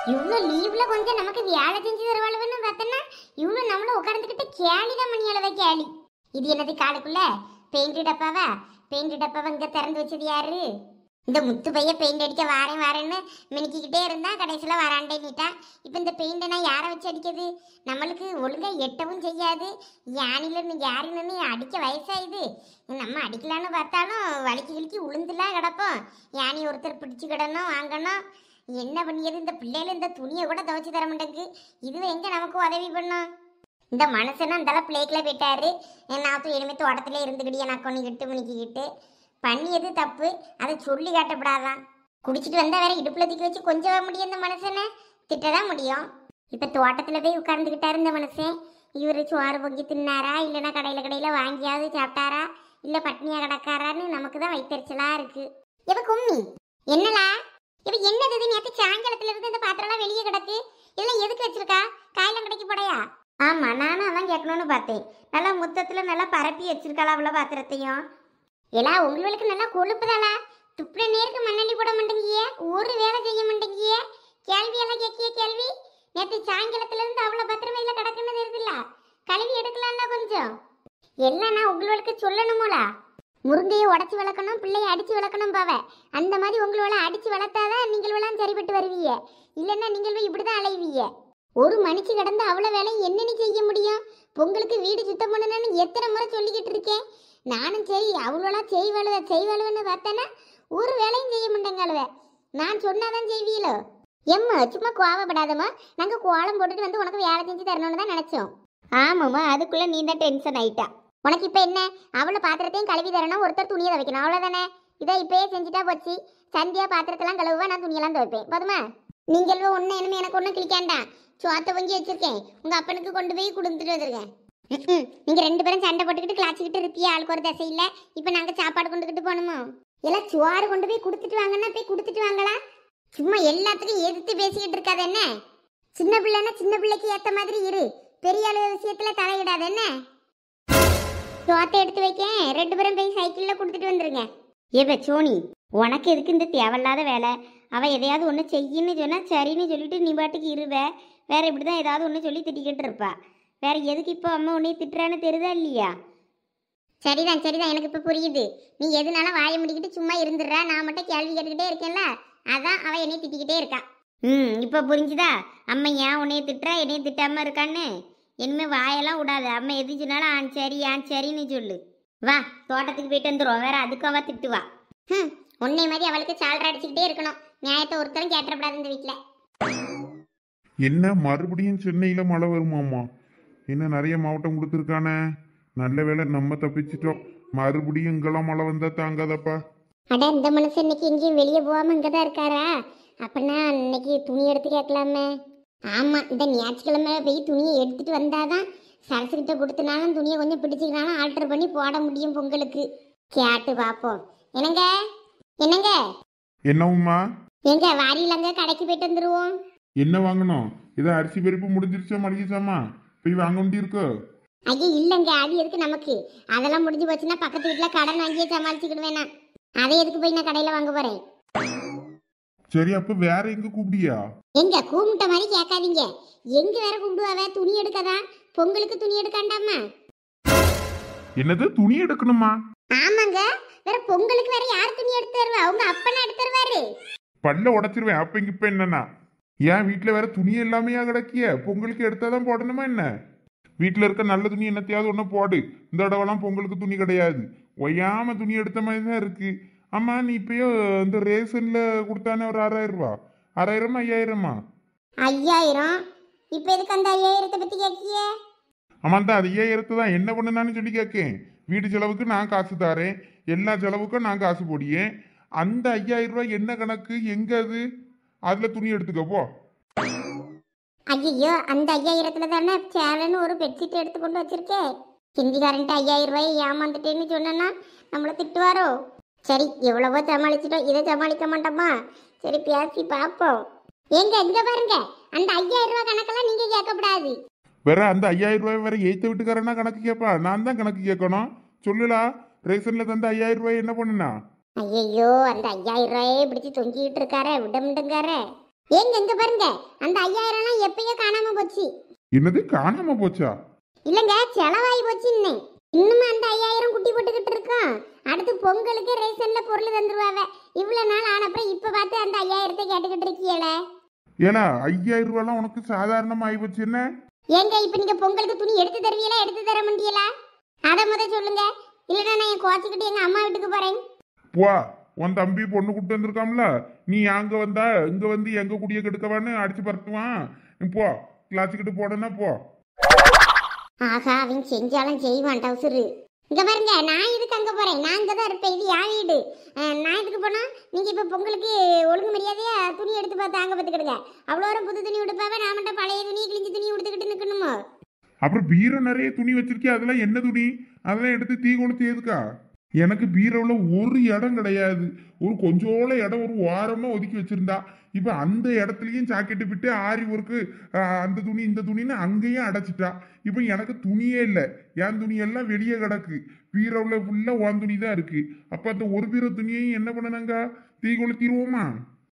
இவ்வளோ லீவ்ல கொஞ்சம் நமக்கு வேலை செஞ்சு தருவாளுன்னு பார்த்தோன்னா இவ்வளோ நம்மள உட்கார்ந்துக்கிட்டு கேலிதான் மணி அளவை கேலி. இது என்னது காலுக்குள்ள பெயிண்ட் டப்பாவா? பெயிண்ட் டப்பாவை இங்க திறந்து வச்சது யாரு? இந்த முத்து பைய பெயிண்ட் அடிக்க வாரேன் வாரேன்னு மினுக்கிக்கிட்டே இருந்தா கடைசியில் வராண்டே நீட்டா. இப்போ இந்த பெயிண்டை நான் யாரை வச்சு அடிக்கிறது? நம்மளுக்கு ஒழுங்கா எட்டவும் செய்யாது. யானில யாருன்னு அடிக்க வயசாயுது. நம்ம அடிக்கலான்னு பார்த்தாலும் வலிக்கு கிழிக்கி உளுந்துலாம் கிடப்போம். யானி ஒருத்தர் பிடிச்சு கிடணும் வாங்கணும். என்ன பண்ணியது இந்த பிள்ளைகள்? இந்த துணியை கூட துவைச்சு தர மாட்டேங்குது. இதுவே எங்க நமக்கு உதவி பண்ணும்? இந்த மனுஷனும் அந்தளவு பிளேக்கில் போயிட்டாரு. நான் இனிமேல் தோட்டத்திலே இருந்துக்கிட்டே நான் கொண்டுக்கிட்டு முனிக்கிக்கிட்டு பண்ணியது தப்பு. அதை சொல்லி காட்டப்படாதான். குடிச்சிட்டு வந்தால் வேற இடுப்புல தூக்கி வச்சு கொஞ்சம் முடியும். இந்த மனுஷனை திட்டதான் முடியும். இப்போ தோட்டத்தில் போய் உட்கார்ந்துக்கிட்டாரு இந்த மனுஷன். இவர் சோறு பொங்கி தின்னாரா இல்லைன்னா கடையில் வாங்கியாவது சாப்பிட்டாரா இல்லை பட்னியா கிடக்காரான்னு நமக்கு தான் வைத்தறிச்சலாக இருக்கு. எப்போ கும்மி என்னலா? இப்போ என்னது நேற்று சாயங்காலத்துல இருந்து இந்த பாத்திரம்லாம் வெளியே கிடக்கு. இதெல்லாம் எதுக்கு வச்சிருக்கா? காயெல்லாம் கடைக்கு போடையா? ஆமாம், நானும் அதான் கேட்கணும்னு பார்த்தேன். நல்லா முத்தத்தில் நல்லா பரப்பி வச்சிருக்காளா அவ்வளோ பாத்திரத்தையும். எல்லாம் உங்களுக்கு நல்லா கொழுப்புதாளா? துப்புற நேருக்கு மண்ணள்ளி போட மாட்டேங்கிய, ஒரு வேலை செய்ய மாட்டேங்கிய. கேள்வியெல்லாம் கேட்கிய கேள்வி. நேற்று சாயங்காலத்துல இருந்து அவ்வளோ பத்திரமா இதில் கிடக்குன்னு தெரியுதுல்ல. கழுவி எடுக்கலாம்ல கொஞ்சம். எல்லாம் நான் உங்களுக்கு சொல்லணுமோலா? முருங்கையை உடச்சி வளர்க்கணும், பிள்ளையை அடித்து வளர்க்கணும் பாவ. அந்த மாதிரி உங்களோட அடித்து வளர்த்தாதான் நீங்களும் சரிப்பட்டு வருவீங்க. இல்லைன்னா நீங்களும் இப்படி தான் அலைவீங்க. ஒரு மணிக்கு கிடந்து அவ்வளோ வேலையும் என்னன்னு செய்ய முடியும்? பொங்கலுக்கு வீடு சுத்தம் பண்ணணும்னு எத்தனை முறை சொல்லிக்கிட்டு இருக்கேன். நானும் சரி அவ்வளோலாம் செய்வாளுவேன்னு பார்த்தேன்னா ஒரு வேலையும் செய்ய மாட்டேங்க. நான் சொன்னாதான் செய்வீங்களோ? எம்மா சும்மா கோவப்படாதம்மா. நாங்கள் கோலம் போட்டுட்டு வந்து உனக்கு வேலை செஞ்சு தரணும்னு தான் நினச்சோம். ஆமாம்மா, அதுக்குள்ளே நீ தான் டென்ஷன் ஆயிட்டா. உனக்கு இப்போ என்ன? அவ்வளோ பாத்திரத்தையும் கழுவி தரணும், ஒருத்தர் துணியை துவைக்கணும், அவ்வளோதானே. இதை இப்பயே செஞ்சுட்டா போச்சு. சந்தியா பாத்திரத்தெல்லாம் கழுவுவா, நான் துணியெல்லாம் துவைப்பேன். போதுமா? நீங்கள் ஒன்றும் என்னமே எனக்கு ஒன்றும் கிளிக்காண்டாம். சோத்தை பொங்கி வச்சிருக்கேன், உங்கள் அப்பனுக்கு கொண்டு போய் கொடுத்துட்டு வந்துருக்கேன். நீங்கள் 2 பேரும் சண்டை போட்டுக்கிட்டு கிளாச்சிக்கிட்டு இருப்பியா ஆளுக்கு ஒரு தசை இல்லை. இப்போ நாங்கள் சாப்பாடு கொண்டுக்கிட்டு போகணுமோ? எல்லாம் சோறு கொண்டு போய் கொடுத்துட்டு வாங்கன்னா போய் கொடுத்துட்டு வாங்கலாம். சும்மா எல்லாத்துக்கும் எதிர்த்து பேசிக்கிட்டு இருக்காது என்ன? சின்ன பிள்ளைன்னா சின்ன பிள்ளைக்கு ஏற்ற மாதிரி இரு. பெரிய அளவு விஷயத்தில் தலையிடாது என்ன? சோத்தை எடுத்து வைக்கேன், 2 பேரும் போய் சைக்கிளில் கொடுத்துட்டு வந்துருங்க. ஏப்ப சோனி, உனக்கு எதுக்கு இந்த தேவையில்லாத வேலை? அவள் எதையாவது ஒன்று செய்யின்னு சொன்னால் சரின்னு சொல்லிட்டு நீ பாட்டுக்கு இருவ. வேற இப்படி தான் ஏதாவது ஒன்று சொல்லி திட்டிக்கிட்டு இருப்பா. வேற எதுக்கு இப்போ அம்மா உன்னை திட்டுறான்னு தெரியுதா இல்லையா? சரிதான் சரிதான், எனக்கு இப்போ புரியுது. நீ எதுனாலும் வாயை முடிக்கிட்டு சும்மா இருந்துடுறா. நான் மட்டும் கேள்வி கேட்டுக்கிட்டே இருக்கேன்ல, அதான் அவள் என்னை திட்டிக்கிட்டே இருக்கா. இப்போ புரிஞ்சுதா? அம்மா ஏன் உன்னைய திட்டுறா, என்னைய திட்டாமல் இருக்கான்னு? இனிமே வாயெல்லாம் விடாது. அம்மா எது சொன்னாலும் ஆன் சரின்னு சொல்லு. வா, தோட்டத்துக்கு போயிட்டு வந்துடும். வேற அதுக்கும் அவள் திட்டுவா. உன்னை மாதிரி அவளுக்கு சால்ரா அடிச்சுக்கிட்டே இருக்கணும். நியாயத்தை ஒருத்தரும் கேட்டப்படாது இந்த வீட்டில். என்ன மறுபடியும் சென்னையில மழை வருமாமா? என்ன நிறைய மாவட்டம் கொடுத்துருக்கானே. நல்ல வேளை நம்ம தப்பிச்சிட்டோம். மறுபடியும் இங்கெல்லாம் மழை வந்தா தாங்காதப்பா. அட, இந்த மனுஷன் இன்னைக்கு எங்கேயும் வெளியே போகாம இங்கே தான் இருக்காரா? அப்படின்னா இன்னைக்கு துணி எடுத்து கேட்கலாமே. ஆமாம், இந்த ஞாயிற்றுக்கிழமை போய் துணியை எடுத்துட்டு வந்தாதான் சரசுக்கிட்ட கொடுத்தனாலும் துணியை கொஞ்சம் பிடிச்சிக்கினாலும் ஆல்டர் பண்ணி போட முடியும் பொங்கலுக்கு. கேட்டு பார்ப்போம். என்னங்க என்னங்க என்னவுமா? எங்க வாரியிலங்க கடைக்கு போயிட்டு வந்துருவோம். என்ன வாங்கணும்? இதை அரிசி பருப்பு முடிஞ்சிருச்சா? மளிகைச்சாமா போய் வாங்க முடியிருக்கோ? ஐயா இல்லைங்க, அது எதுக்கு நமக்கு? அதெல்லாம் முடிஞ்சு போச்சுன்னா பக்கத்து வீட்டில் கடன் வாங்கியே சமாளிச்சுக்கிடுவேன். நான் அதை எதுக்கு போய் நான் கடையில் வாங்க போறேன்? சரி, அப்ப வேற எங்க கூப்பிடியா? எங்க கூப்பிட்ட மாதிரி கேட்காதீங்க. எங்க வேற கூப்பிடுவாவ? துணி எடுக்கதான். பொங்கலுக்கு துணி எடுக்காண்டாமா? என்னது துணி எடுக்கணுமா? ஆமாங்க, வேற பொங்கலுக்கு வேற யார் துணி எடுத்து தருவா? உங்க அப்பனா எடுத்து தருவாரு. பல்ல உடைச்சிருவேன். அப்ப இங்க இப்ப என்னன்னா, ஏன் வீட்டுல வேற துணி எல்லாமே கிடக்கிய? பொங்கலுக்கு எடுத்தாதான் போடணுமா என்ன? வீட்டுல இருக்க நல்ல துணி என்னத்தையாவது ஒண்ணு போடு. இந்த தடவைலாம் பொங்கலுக்கு துணி கிடையாது. ஒய்யாம துணி எடுத்த மாதிரி தான் இருக்கு. ஆமா, நீ இப்பயோ இந்த ரேஷன்ல கொடுத்தானே ஒரு 6000 ரூபாய். 6000 5000? 5000. இப்ப எதுக்கு அந்த 5000 பத்தி கேக்கிய? ஆமா, தான் அது 5000 தான் என்ன பண்ணுனான்னு சொல்லி கேட்கேன். வீட்டு செலவுக்கு நான் காசு தாரேன், எல்லா செலவுக்கும் நான் காசு போடியேன். அந்த 5000 ரூபாய் என்ன கணக்கு? எங்க அது? அதுல துணி எடுத்துக்கப்போ. ஐயோ, அந்த 5000 தானே சேலன்னு ஒரு பெட்ஷீட் எடுத்து கொண்டு வச்சிருக்கேன். ஹிந்திக்காரன்ட்டு 5000 ரூபாய் ஏமாந்துட்டேன்னு சொன்னா நம்மளை திட்டுவாரோ? சரி, எவ்வளவோ சமாளிச்சிட்டோம், இதை சமாளிக்க மாட்டோமா? சரி, பேசி பார்ப்போம். எங்க இங்க பாருங்க, அந்த 5000 ரூபாய் கணக்கெல்லாம் நீங்க கேட்கக்கூடாது. வேற அந்த 5000 ரூபாய் வேற எய்த்த வீட்டுக்காரனா கணக்கு கேட்பா? நான் தான் கணக்கு கேட்கணும். சொல்லுலா, ரேஷன்ல தந்த 5000 ரூபாய் என்ன பண்ணுனா? ஐயோ, அந்த 5000 ரூபாயே பிடிச்சி தொங்கிட்டு இருக்காரே, விட முண்டுங்காரே. ஏங்க இங்க பாருங்க, அந்த 5000 எப்பயோ காணாம போச்சு. என்னது காணாம போச்சா? இல்லங்க, செலவாகி போச்சு. இன்னும் அந்த 5000 குட்டி போட்டுக்கிட்டு இருக்கோம். அடுத்து பொங்கலுக்கு ரேஷன்ல பொருள் தந்துருவாங்க. இவ்வளவு நாள் ஆனப்புறம் இப்ப பார்த்து அந்த 5000 கேட்டுக்கிட்டு இருக்கீங்களே. ஏலா 5000 ரூபாய்லாம் உனக்கு சாதாரணமா ஆகி போச்சு என்ன? ஏங்க இப்ப நீங்க பொங்கலுக்கு துணி எடுத்து தருவீங்களா, எடுத்து தர மாட்டீங்களா? அத முத சொல்லுங்க. இல்லைன்னா நான் என் கோச்சிக்கிட்டு எங்க அம்மா வீட்டுக்கு போறேன். போ, உன் தம்பி பொண்ணு கூட்டு வந்திருக்காம்ல, நீ அங்க வந்தா இங்க வந்து எங்க குடிய கெடுக்கவான்னு அடிச்சு பறத்துவான். போ, கிளாச்சுக்கிட்டு போடனா போ. ஆகா, அவன் செஞ்சாலும் செய்வான் டவுசரு. இங்க பாருங்க, நான் இதுக்கு அங்க போறேன். நான் இங்கதான் இருப்பேன். இது என் வீடு. நான் இதுக்கு போனா நீங்க இப்ப பொங்கலுக்கு ஒழுங்கு மரியாதையா துணி எடுத்து பார்த்து அங்க பார்த்துக்கிடுங்க. அவ்வளோ புது துணி உடுப்பாவே, நான் மட்டும் பழைய துணி கிழிஞ்ச துணி உடுத்துக்கிட்டு நிக்கணுமோ? அப்புறம் பீரோ நிறைய துணி வச்சிருக்கே, அதெல்லாம் என்ன துணி? அதெல்லாம் எடுத்து தீ கொளுத்தி எதுக்கா? எனக்கு பீரோவில் ஒரு இடம் கிடையாது. ஒரு கொஞ்சோல இடம் ஒரு வாரமா ஒதுக்கி வச்சிருந்தா, இப்ப அந்த இடத்துலயும் ஜாக்கெட்டு விட்டு ஆரி ஒர்க்கு அந்த துணி இந்த துணின்னு அங்கேயும் அடைச்சிட்டா. இப்ப எனக்கு துணியே இல்லை. என் துணியெல்லாம் வெளியே கிடக்கு. பீரோவில் ஃபுல்லா உன் துணி தான் இருக்கு. அப்ப அந்த ஒரு பீரோ துணியையும் என்ன பண்ணனாங்க? தீ கொளுத்திடுவோமா?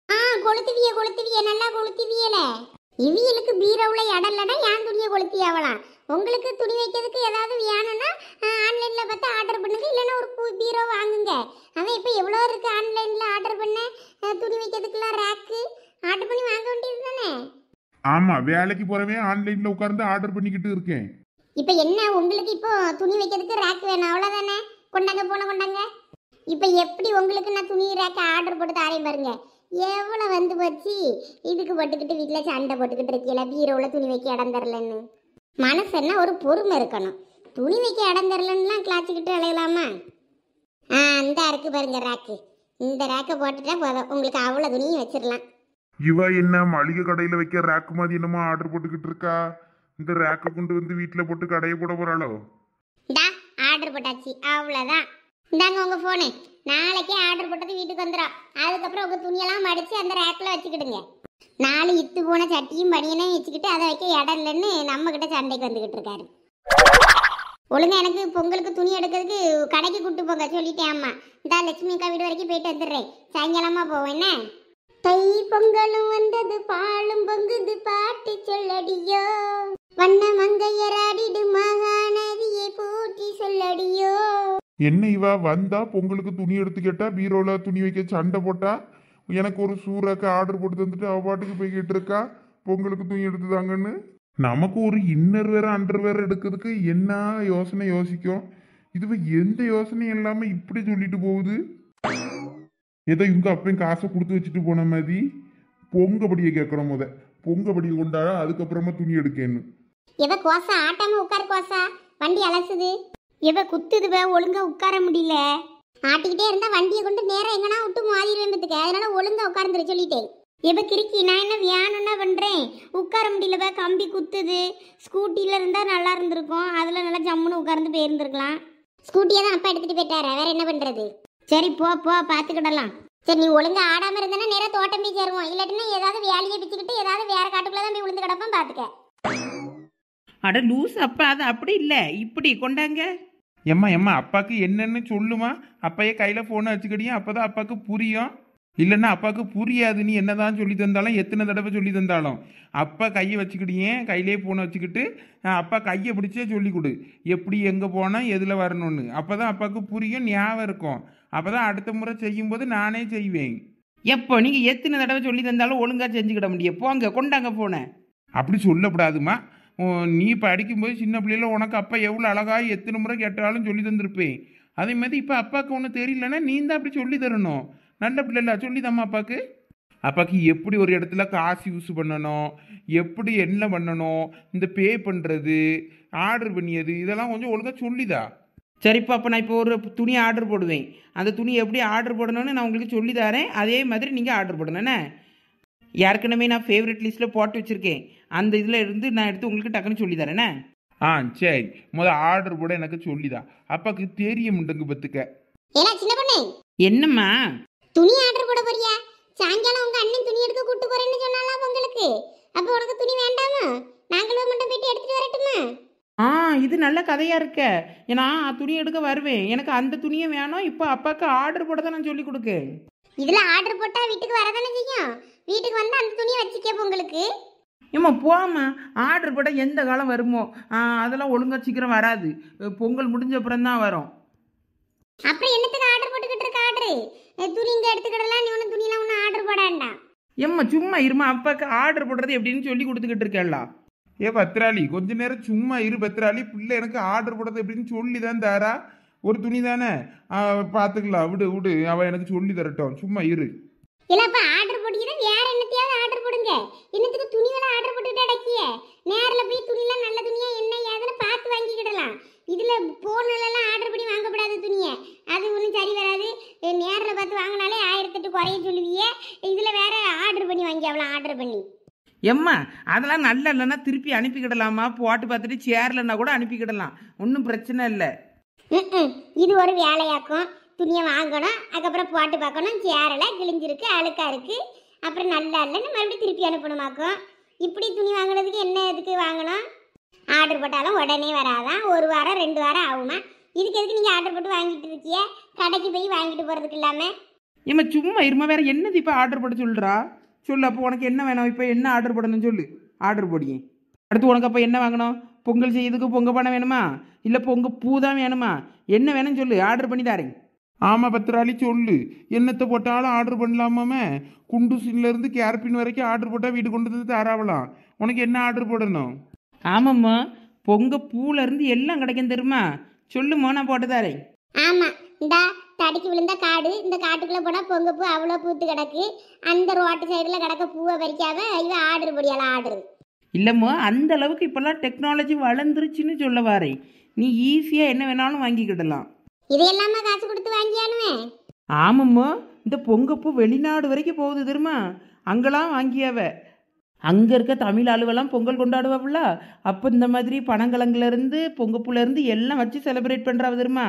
கொளுத்துவிய நல்லா கொளுத்துவியல. இவியலுக்கு பீரோவுல இடம் இல்லைன்னா என் துணியை கொளுத்தி ஆகலாம். உங்களுக்கு துணி வைக்கிறதுக்கு ஏதாவது வேணும்னா ஆன்லைன்ல பார்த்து ஆர்டர் பண்ணுங்க. இல்லைன்னா ஒரு பீரோ வாங்குங்க. அதான் இப்போ எவ்வளோ இருக்கு ஆன்லைன்ல ஆர்டர் பண்ண துணி வைக்கிறதுக்குலாம் ரேக்கு ஆர்டர் பண்ணி வாங்க வேண்டியது தானே. ஆமா, வேலைக்கு போறவே ஆன்லைன்ல உட்கார்ந்து ஆர்டர் பண்ணிக்கிட்டு இருக்கேன். இப்போ என்ன உங்களுக்கு இப்போ துணி வைக்கிறதுக்கு ரேக் வேணும், அவ்வளோதானே? கொண்டாங்க. இப்போ எப்படி உங்களுக்கு நான் துணி ரேக்க ஆர்டர் போட்டு தாரேன் பாருங்க. எவ்வளோ வந்து போச்சு. இதுக்கு போட்டுக்கிட்டு வீட்டில் சண்டை போட்டுக்கிட்டு இருக்கீங்களா, பீரோவில் துணி வைக்க இடம் தரலன்னு. மனசுன்னா ஒரு பொறுமை இருக்கணும். துணி வைக்க இடம் தரலன்னுலாம் கிளாச்சிக்கிட்டு அலையலாமா? இந்த இருக்கு பாருங்க ரேக்கு. இந்த ரேக்கை போட்டுட்டா போதும், உங்களுக்கு அவ்வளோ துணியும் வச்சிடலாம். இவ என்ன மளிகை கடையில வைக்க ரேக்கு மாதிரி என்னமோ ஆர்டர் போட்டுக்கிட்டு இருக்கா? இந்த ரேக்கை கொண்டு வந்து வீட்டுல போட்டு கடையை போட போறாளோ? ஆர்டர் போட்டாச்சு, அவ்வளோதான். இந்தாங்க உங்க போனு. நாளைக்கே ஆர்டர் போட்டது வீட்டுக்கு வந்துடும். அதுக்கப்புறம் உங்க துணியெல்லாம் மடிச்சு அந்த ரேக்கில் வச்சுக்கிடுங்க. 4 இத்து போன சட்டியும் பனியனையும் வச்சுக்கிட்டு அதை வைக்க இடம் இல்லைன்னு நம்ம கிட்ட சண்டைக்கு வந்துகிட்டு இருக்காரு. ஒழுங்கா எனக்கு பொங்கலுக்கு துணி எடுக்கிறதுக்கு கடைக்கு கூட்டு போங்க சொல்லிட்டேன் அம்மா. இந்த லட்சுமி அக்கா வீடு வரைக்கும் போயிட்டு வந்துடுறேன். சாயங்காலமா போவோம் என்ன? தை பொங்கலும் வந்தது, பாலும் பொங்குது, பாட்டு சொல்லடியோ. வண்ண மங்கையராடிடு மகாநதியை போற்றி சொல்லடியோ. என்ன இவ வந்தா பொங்கலுக்கு துணி எடுத்து கேட்டா, பீரோல துணி வைக்க சண்டை போட்டா, எனக்கு ஒரு சூறாக்க ஆர்டர் போட்டு தந்துட்டு அவ பாட்டுக்கு போய்கிட்டு இருக்கா பொங்கலுக்கு துணி எடுத்துதாங்கன்னு. நமக்கு ஒரு இன்னர் வேற அண்டர் வேற எடுக்கிறதுக்கு என்ன யோசனை யோசிக்கும். இதுவ எந்த யோசனையும் இல்லாம இப்படி சொல்லிட்டு போகுது. ஏதோ இவங்க அப்பயும் காசை கொடுத்து வச்சுட்டு போன மாதிரி பொங்கபடியை கேட்கணும். பொங்கபடியை கொண்டாட அதுக்கப்புறமா துணி எடுக்கணும். எவ கோசா ஆட்டாம உட்கார கோசா, வண்டி அலசுது. எவ குத்துதுவ, ஒழுங்கா உட்கார முடியல. ஆட்டிக்கிட்டே இருந்தா வண்டியை கொண்டு நேரம் எங்கன்னா விட்டு மாதிரின்றதுக்கு, அதனால ஒழுங்கா உட்கார்ந்துரு சொல்லிட்டேன். எவ கிறுக்கி, நான் என்ன வியானுன்னா பண்றேன். உட்கார முடியலவ, கம்பி குத்துது. ஸ்கூட்டில இருந்தா நல்லா இருந்திருக்கும், அதுல நல்லா ஜம்முன்னு உட்கார்ந்து போயிருந்துருக்கலாம். ஸ்கூட்டியை தான் அப்பா எடுத்துட்டு போயிட்டாரு, வேற என்ன பண்றது? சரி போ பாத்துக்கிடலாம். சரி, நீ ஒழுங்கா ஆடாம இருந்தா நேரம் தோட்டம் போய் சேருவோம். இல்லாட்டினா ஏதாவது வேலையை பிச்சுக்கிட்டு ஏதாவது வேற காட்டுக்குள்ளதான் போய் விழுந்து கிடப்போம், பாத்துக்க. அட லூஸ் அப்பா, அது அப்படி இல்லை, இப்படி கொண்டாங்க. எம்மா அப்பாவுக்கு என்னன்னு சொல்லுமா. அப்பையே கையில் ஃபோனை வச்சுக்கிட்டியும், அப்போ தான் அப்பாவுக்கு புரியும். இல்லைன்னா அப்பாவுக்கு புரியாது. நீ என்னதான் சொல்லி தந்தாலும், எத்தனை தடவை சொல்லி தந்தாலும் அப்பா கையை வச்சுக்கிட்டியே, கையிலே ஃபோனை வச்சுக்கிட்டு அப்பா கையை பிடிச்சே சொல்லி கொடு, எப்படி எங்கே போனால் எதில் வரணும்னு. அப்போ தான் அப்பாவுக்கு புரியும், ஞாபகம் இருக்கும். அப்போ தான் அடுத்த முறை செய்யும்போது நானே செய்வேன். எப்போ நீங்கள் எத்தனை தடவை சொல்லி தந்தாலும் ஒழுங்காக செஞ்சுக்கிட முடியும். போங்க கொண்டாங்க ஃபோனை. அப்படி சொல்லக்கூடாதுமா. நீ இப்போ அடிக்கும்போது சின்ன பிள்ளைல உனக்கு அப்பா எவ்வளோ அழகாக எத்தனை முறை கேட்டாலும் சொல்லி தந்திருப்பேன். அதே மாதிரி இப்போ அப்பாவுக்கு ஒன்றும் தெரியலன்னா நீ தான் அப்படி சொல்லி தரணும். நல்ல பிள்ளைல சொல்லி தம்மா அப்பாவுக்கு எப்படி ஒரு இடத்துல காசு யூஸ் பண்ணணும், எப்படி என்ன பண்ணணும், இந்த பே பண்ணுறது, ஆர்டர் பண்ணியது, இதெல்லாம் கொஞ்சம் ஒழுங்காக சொல்லிதா. சரிப்பா, அப்போ நான் இப்போ ஒரு துணி ஆர்டர் போடுவேன். அந்த துணி எப்படி ஆர்டர் போடணும்னு நான் உங்களுக்கு சொல்லி தரேன். அதே மாதிரி நீங்கள் ஆர்டர் போடணுண்ணே. ஏற்கனவே நான் ஃபேவரட் லிஸ்ட்டில் போட்டு வச்சுருக்கேன். அந்த இதில் இருந்து நான் எடுத்து உங்களுக்கு டக்குன்னு சொல்லி தரேனே. சரி, ஆர்டர் போட எனக்கு சொல்லிதா. அப்பாவுக்கு தெரியும்ண்டுங்க பத்துக்க. என்னம்மா துணி ஆர்டர் போட போறியா? சாயங்காலம் உங்க அண்ணன் துணி எடுக்க கூட்டு போறேன்னு சொன்னாலாம் உங்களுக்கு. அப்போ உனக்கு துணி வேண்டாமா? நாங்களும் மட்டும் போயிட்டு எடுத்துட்டு வரட்டுமா? இது நல்ல கதையாக இருக்க. ஏன்னா துணி எடுக்க வருவேன், எனக்கு அந்த துணியை வேணும். இப்போ அப்பாவுக்கு ஆர்டர் போட தான் நான் சொல்லி கொடுக்கேன். இதில் ஆர்டர் போட்டால் வீட்டுக்கு வரதானே செய்யும். வீட்டுக்கு வந்து அந்த துணியை வச்சுக்க பொங்கலுக்கு. ஏம்மா போம்மா, ஆர்டர் போட எந்த காலம் வருமோ அதெல்லாம் ஒழுங்கா சீக்கிரம் வராது. பொங்கல் முடிஞ்ச அப்புறம் தான் வரும். அப்புறம் என்னத்துக்கு ஆர்டர் போட்டுக்கிட்டு இருக்க? ஆர்டரு துணி இங்கே எடுத்துக்கிடலாம். நீ ஒன்றும் துணியெல்லாம் ஒன்றும் ஆர்டர் போட வேண்டாம். ஏம்மா சும்மா இருமா, அப்பாவுக்கு ஆர்டர் போடுறது எப்படின்னு சொல்லி கொடுத்துக்கிட்டு இருக்கேன்ல. ஏ பத்திராளி, கொஞ்ச நேரம் சும்மா இரு பத்திராளி. பிள்ளை எனக்கு ஆர்டர் போடுறது எப்படின்னு சொல்லி தான் தாரா. ஒரு துணி தானே, பார்த்துக்கலாம். விடு விடு, அவள் எனக்கு சொல்லி தரட்டும். சும்மா இரு. இல்லப்பா ஆர்டர் போட்டீங்கன்னா வேற என்னத்தையாவது ஆர்டர் போடுங்க. என்னத்துக்கு துணி வேலை ஆர்டர் போட்டுக்கிட்டு அடக்கிய? நேரில் போய் துணிலாம் நல்ல துணியா என்ன ஏதுன்னு பார்த்து வாங்கிக்கிடலாம். இதில் போனெல்லாம் ஆர்டர் பண்ணி வாங்கப்படாத துணியை, அது ஒன்றும் சரி வராது. நேரில் பார்த்து வாங்கினாலே 1008 குறைய சொல்லுவிய. இதில் வேற ஆர்டர் பண்ணி வாங்கி அவ்வளோ ஆர்டர் பண்ணி. எம்மா அதெல்லாம் நல்லா இல்லைன்னா திருப்பி அனுப்பிக்கிடலாமா? போட்டு பார்த்துட்டு சேரலன்னா கூட அனுப்பிக்கிடலாம், ஒன்றும் பிரச்சனை இல்லை. இது ஒரு வேலையாக்கும். துணியை வாங்கணும், அதுக்கப்புறம் போட்டு பார்க்கணும். சேரலை, கிழிஞ்சிருக்கு, அழுக்கா இருக்கு, அப்புறம் நல்லா இல்லைன்னு மறுபடியும் திருப்பி அனுப்பணுமாக்கும். இப்படி துணி வாங்கினதுக்கு என்ன எதுக்கு வாங்கணும்? ஆர்டர் போட்டாலும் உடனே வராதான், 1 வாரம் 2 வாரம் ஆகுமா? இதுக்கு எதுக்கு நீங்கள் ஆர்டர் போட்டு வாங்கிட்டு இருக்கிய? கடைக்கு போய் வாங்கிட்டு போகிறதுக்கு இல்லாமல். ஏம்மா சும்மா இருமா, வேற என்னது இப்போ ஆர்டர் போட சொல்கிறா? சொல்லு, அப்போ உனக்கு என்ன வேணும்? இப்போ என்ன ஆர்டர் போடணும்னு சொல்லு, ஆர்டர் போடியே. அடுத்து உனக்கு அப்போ என்ன வாங்கணும்? பொங்கல் செய்யறதுக்கு பொங்க பானை வேணுமா, இல்லை பொங்க பூ தான் வேணுமா? என்ன வேணும்னு சொல்லு, ஆர்டர் பண்ணி தாரேன். ஆமாம் பத்திராளி சொல்லு, என்னத்தை போட்டாலும் ஆர்டர் பண்ணலாமாமே. குண்டூசிலேருந்து கேர்பின் வரைக்கும் ஆர்டர் போட்டால் வீடு கொண்டு வந்து தராவலாம். உனக்கு என்ன ஆர்டர் போடணும்? ஆமாம்மா, பொங்க பூலேருந்து எல்லாம் கிடைக்கும் தெரியுமா? சொல்லுமா, நான் போட்டு தாரேன். ஆமாம், இந்தா தடிக்கு விழுந்த காடு, இந்த காட்டுக்குள்ளே போனால் பொங்க பூ அவ்வளோ பூத்து கிடக்கு. அந்த ரோட்டு சைடில் கிடக்க பூவை பறிக்காம இவன் ஆர்டர் போடியால ஆர்டர். இல்லைம்மா, அந்த அளவுக்கு இப்போல்லாம் டெக்னாலஜி வளர்ந்துருச்சுன்னு சொல்ல வாரேன். நீ ஈஸியாக என்ன வேணாலும் வாங்கிக்கிடலாம். இதையெல்லாமா காசு கொடுத்து வாங்கியானுவே? ஆமாம்மா, இந்த பொங்கப்பூ வெளிநாடு வரைக்கும் போகுது தெரியுமா? அங்கெல்லாம் வாங்கியாவ. அங்கே இருக்க தமிழ் ஆளுவெல்லாம் பொங்கல் கொண்டாடுவாப்புல. அப்போ இந்த மாதிரி பனங்கிழங்குலேருந்து பொங்கப்பூலேருந்து எல்லாம் வச்சு செலிப்ரேட் பண்ணுறாவ தெரியுமா?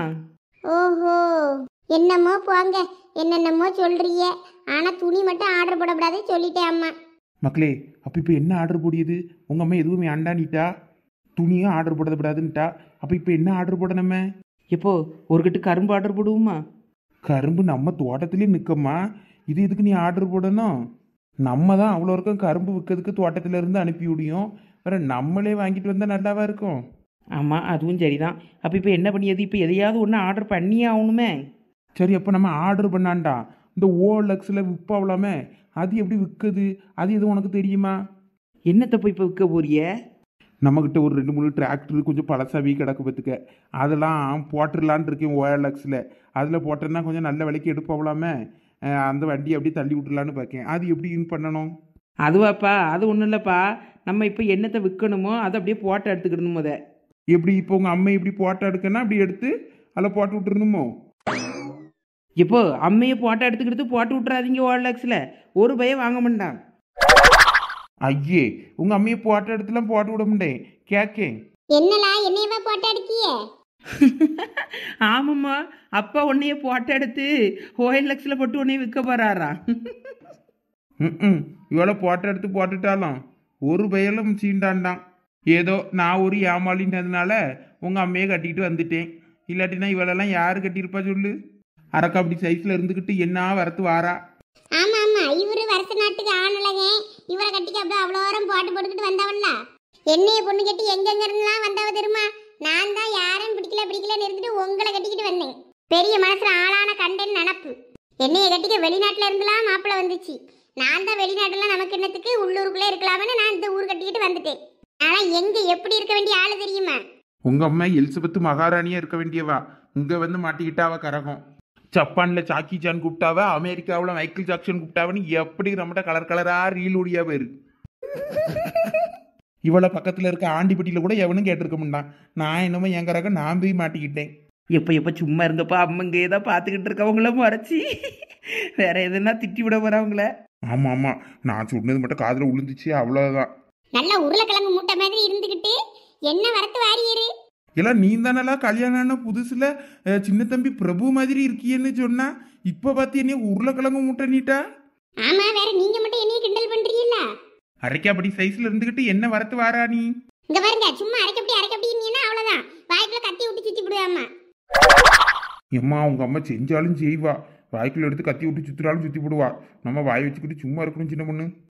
ஓஹோ, என்னமோ போங்க, என்னென்னமோ சொல்றிய. ஆனால் துணி மட்டும் ஆர்டர் போடக்கூடாது சொல்லிட்டேன் அம்மா. மக்களே, அப்போ இப்போ என்ன ஆர்டர் போடியது? உங்கள் அம்மா எதுவும் வேண்டான்னுட்டா, துணியும் ஆர்டர் போடக்கூடாதுன்னுட்டா. அப்போ இப்போ என்ன ஆர்டர் போடணுமே? எப்போ ஒரு கட்டு கரும்பு ஆர்டர் போடுவோமா? கரும்பு நம்ம தோட்டத்துலேயே நிற்கம்மா, இது எதுக்கு நீ ஆர்டர் போடணும்? நம்ம தான் அவ்வளோ இருக்கும் கரும்பு விற்கிறதுக்கு தோட்டத்திலேருந்து அனுப்பி விடியும். வேற நம்மளே வாங்கிட்டு வந்தால் நல்லாவா இருக்கும்? ஆமாம், அதுவும் சரிதான். அப்போ இப்போ என்ன பண்ணியது? இப்போ எதையாவது ஒன்று ஆர்டர் பண்ணியே ஆகணுமே. சரி, அப்போ நம்ம ஆர்டர் பண்ணாண்டா இந்த ஓலக்ஸில் விற்பாவலாமே, அது எப்படி விற்குது? அது எதுவும் உனக்கு தெரியுமா? என்னத்தை போய் இப்போ விற்க போறிய? நம்மக்கிட்ட ஒரு 2-3 டிராக்டர் கொஞ்சம் பழசாவி கிடக்கு பார்த்துக்க, அதெல்லாம் போட்டுடலான் இருக்கேன் ஓஎல்எக்ஸில். அதில் போட்டோன்னா கொஞ்சம் நல்ல விலைக்கு எடுப்பாவலாமே. அந்த வண்டியை அப்படியே தள்ளி விட்டுலான்னு பார்க்கேன். அது எப்படி பண்ணணும்? அதுவாப்பா, அது ஒன்றும் இல்லைப்பா. நம்ம இப்போ என்னத்தை விற்கணுமோ அதை அப்படியே போட்டோ எடுத்துக்கிடணும். முத எப்படி இப்போ உங்கள் அம்மை இப்படி போட்டோ எடுக்கன்னா அப்படி எடுத்து அதில் போட்டு விட்டுருணுமோ? இப்போ அம்மையை போட்டோ எடுத்துக்கிட்டு போட்டு விட்டுறாதீங்க. ஓஎல்எக்ஸில் ஒரு பையன் வாங்க மாட்டான். ஐயே, உங்க அம்மையை போட்டோ எடுத்துலாம் போட்டு விட முடியேன் கேக்கேன். என்னலா என்னையவா போட்டோ எடுக்கிய? ஆமாம்மா, அப்பா உன்னைய போட்டோ எடுத்து ஓஎல்எக்ஸில் போட்டு உன்னைய விற்க போறாரா? இவ்வளோ போட்டோ எடுத்து போட்டுட்டாலும் ஒரு பையலும் சீண்டாண்டான். ஏதோ நான் ஒரு ஏமாளின்றதுனால உங்கள் அம்மையை கட்டிக்கிட்டு வந்துட்டேன். இல்லாட்டினா இவளெல்லாம் யார் கட்டியிருப்பா சொல்லு? அரக்காப்படி சைஸில் இருந்துக்கிட்டு என்ன வரத்து வாரா? ஆமா ஆமா, இவரு வருஷ நாட்டுக்கு ஆனலங்க. இவரை கட்டிக்க அப்படியே அவ்வளோ வாரம் போட்டு போட்டுக்கிட்டு வந்தவன்ல. என்னைய பொண்ணு கட்டி எங்கெங்க இருந்துலாம் வந்தவ தெரியுமா? நான் தான் யாரும் பிடிக்கலன்னு இருந்துட்டு உங்களை கட்டிக்கிட்டு வந்தேன். பெரிய மனசுல ஆளான கண்டேன்னு நினப்பு. என்னைய கட்டிக்க வெளிநாட்டுல இருந்துலாம் மாப்பிள்ளை வந்துச்சு. நான் தான் வெளிநாட்டுல நமக்கு என்னத்துக்கு உள்ளூருக்குள்ளே இருக்கலாம்னு நான் இந்த ஊர் கட்டிக்கிட்டு வந்துட்டேன். ஆனா எங்க எப்படி இருக்க வேண்டிய ஆளு தெரியுமா? உங்க அம்மா எலிசபெத் மகாராணியா இருக்க வேண்டியவா, இங்க வந்து மாட்டிக்கிட்டாவ கரகம். ஜப்பான்ல சாக்கி சான் கூப்பிட்டாவ, அமெரிக்காவில் மைக்கேல் ஜாக்சன் கூப்பிட்டாவன்னு எப்படி நம்மகிட்ட கலர் கலரா ரீல் ஓடியா போயிரு. இவ்வளோ பக்கத்தில் இருக்க ஆண்டிப்பட்டியில் கூட எவனும் கேட்டிருக்க முடியான். நான் என்னமோ என் கரகம் நான் போய் மாட்டிக்கிட்டேன். எப்போ சும்மா இருங்கப்பா, அம்மங்க ஏதோ பார்த்துக்கிட்டு இருக்கவங்கள மறைச்சி வேற எதுனா திட்டி விட போறவங்கள. ஆமாம் ஆமாம், நான் சொன்னது மட்டும் காதில் விழுந்துச்சு, அவ்வளோதான். நல்ல உருளைக்கிழங்கு மூட்டை மாதிரி இருந்துகிட்டு என்ன வரத்து வாரியரு? எல்லாம் நீ தானெல்லாம் கல்யாணம் புதுசுல சின்ன தம்பி பிரபு மாதிரி இருக்கியன்னு சொன்னா, இப்ப பார்த்து என்ன உருளைக்கிழங்கு மூட்டை நீட்டா? ஆமா, வேற நீங்க மட்டும் என்னைய கிண்டல் பண்றீங்களா? அரைக்காப்படி சைஸ்ல இருந்துகிட்டு என்ன வரத்து வாரா நீ? இங்க பாருங்க, சும்மா அரைக்கப்படி நீனா அவ்வளவுதான். வாய்க்குள்ள கத்தி விட்டு சுத்தி விடுவாமா. எம்மா, உங்க அம்மா செஞ்சாலும் செய்வா, வாய்க்குள்ள எடுத்து கத்தி விட்டு சுத்துறாலும் சுத்தி போடுவா. நம்ம வாய் வச்சுக்கிட்டு சும்மா இருக்கணும் சின்ன பொண்ணு.